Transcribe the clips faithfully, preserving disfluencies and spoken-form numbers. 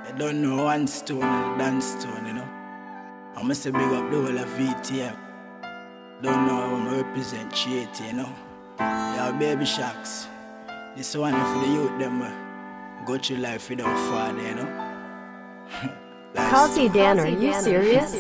I don't know one stone and a dance stone, you know. I must say big up the whole of V T M. Don't know how I represent Chieti, you know. Yeah, baby sharks. This one for the youth, them uh, go through life without father, you know. Kazi Dan, are you serious?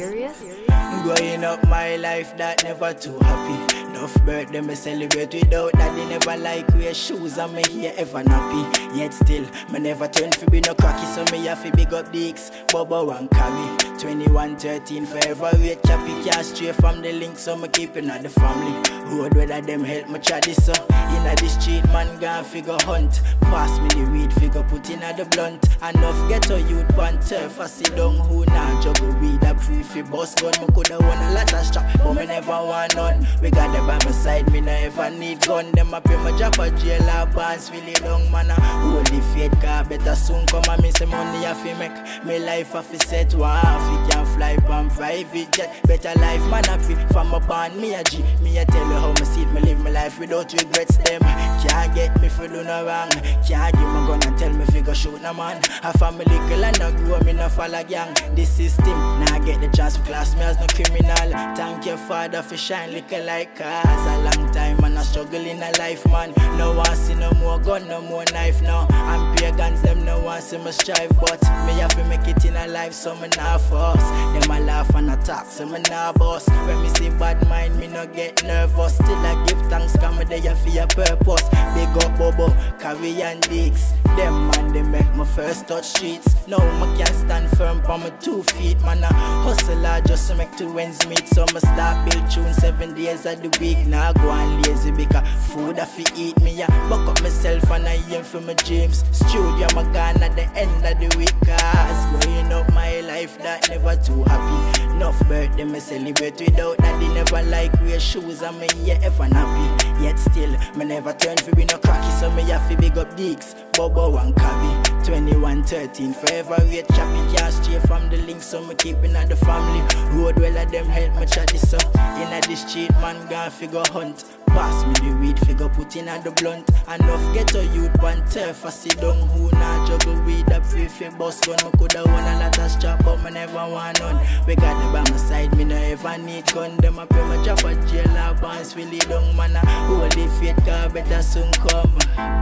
Growing up my life that never too happy. Enough birthday me celebrate without that they never like wear shoes and me here ever nappy. Yet still, me never turn fi be no cracky, so me have fi big up the X, Bobo and Cabby. twenty-one thirteen forever wait choppy, can't stray from the link, so me keeping at the family. Road whether them help me try this so. Inna the street man gone figure hunt. Pass me the weed figure put in at the blunt. Enough ghetto youth one turf, I sit down who now juggle weed a free fi boss gun. Me coulda won a lot of strap, but me never want none. We got them by my side, me no ever need gun. Them a pay my job a jail or bonds, really long man. Hold the faith, car better soon come and me say money I fi make. Me life I fi set one, fi can fly from private jet. Better life man I fi from a band, me a G. Me a tell you how me see it, me live my life without regrets them. Can't get me fi do no wrong. Can't give me gun and tell me fi go shoot no man. A family girl and no grow, me no follow gang. The system, now I get the chance to class me as no criminal. Thank your father for shine little like cars. A long time and I struggle in a life man. No one see no more gun, no more knife now. And pagans them no one see me strive, but me have to make it in a life, so me not force. Them a laugh and attack, so me not boss. When me see bad mind, me no get nervous. Still I give thanks, cause me there for your purpose. Big up Bobo, Carry and Dix. Them man they make my first touch streets. Now me can stand firm on my two feet. Man a hustler just to make two ends meet. So me start build tune seven days of the week. Now go and lazy because food I fi eat me. Yeah, buck up myself and I aim for my dreams. Studio my gone at the end of the week. Cause growing up my life that never too happy. Enough birthday me celebrate without that. They never like wear shoes and me here ever nappy. Yet still, me never turn fi be no cracky, so me have fi big up Dix, Bobo and Cabby. twenty-one thirteen forever wait choppy, can't stray from the link, so me keeping at the family. Road well of them help me chat this up. Inna the street man gone figure hunt. Pass me the weed figure put in at the blunt. Enough ghetto youth one turf, I sit down who now juggle weed up free fi boss gun. Me coulda won a lot of strap, but me never want none. We got them by my side, me no ever need gun. Them a pay my job a jail or bonds, really down man. Hold the faith, car better soon come.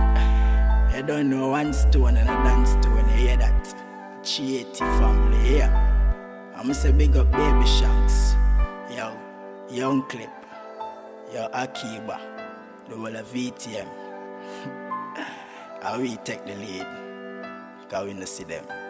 You don't know one stone and a dance stone, you hear that? Chieti family here. I'ma say big up baby shanks. Yo, young clip. Yo, Akiba. The whole of V T M. How we take the lead? Cause we no see them.